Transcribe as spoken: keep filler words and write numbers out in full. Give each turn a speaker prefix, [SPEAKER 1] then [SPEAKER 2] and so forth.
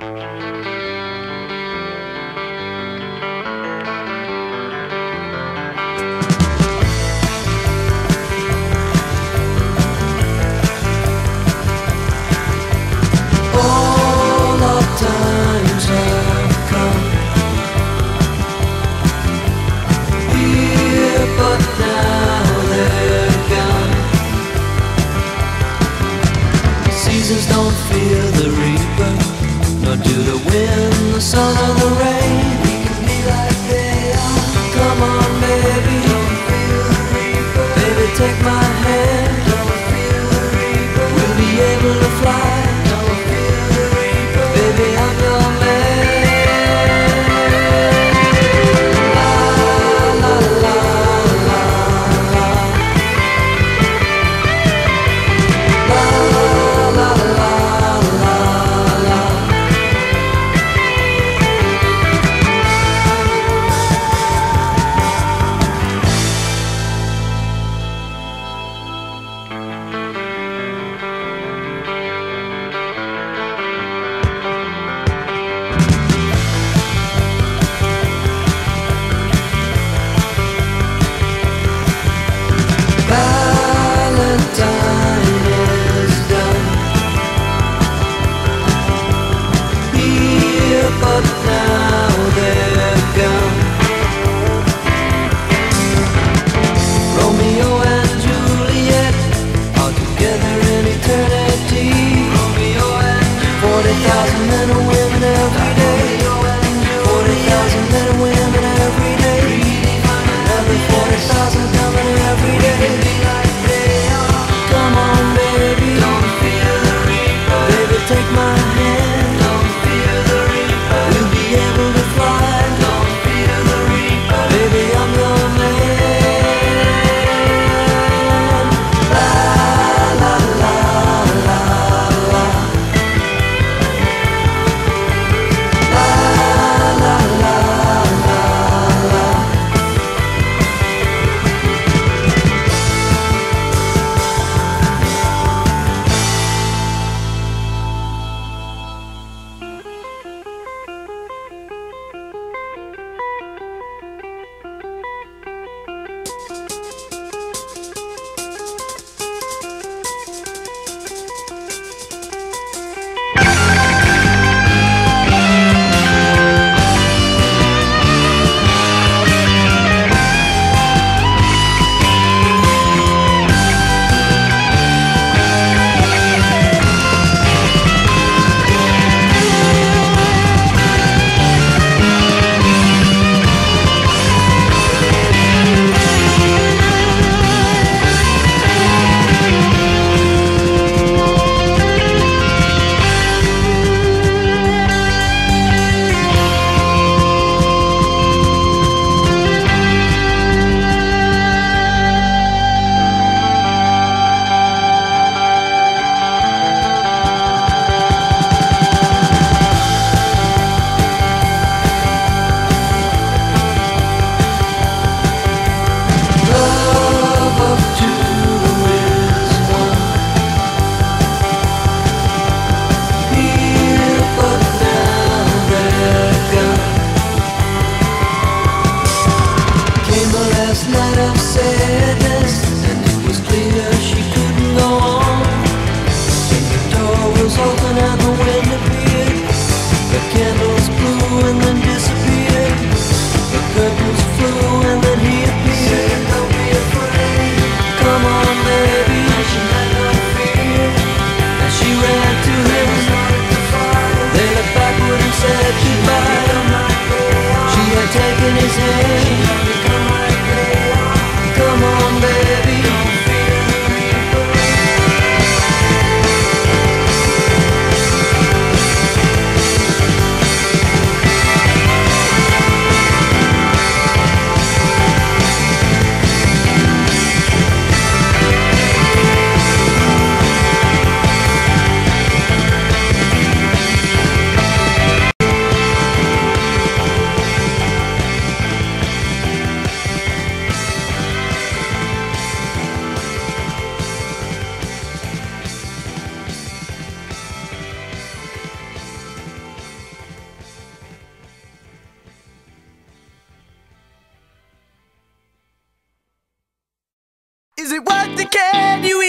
[SPEAKER 1] All our times have come here, but now they're gone. Seasons don't fear the reaper, nor do the wind, the sun, or the rain. We can be like they are. Come on, baby, don't feel the reaper. Baby, take my hand, don't feel the reaper. We'll be able to fly, don't feel the reaper. Baby, I'm your man. La la la la la. La la la la la. Valentine is done here, but now they're gone. Romeo and Juliet are together in eternity. Romeo and Juliet. Forty thousand men and women every day. Forty thousand men and women every day. Another forty thousand coming every day. Come on, baby, don't fear the reaper. Baby, take my hand, don't fear the reaper. We'll be able to fly, don't fear the reaper. Baby, I'm your man. La la la la la. La
[SPEAKER 2] Is it worth it? Can you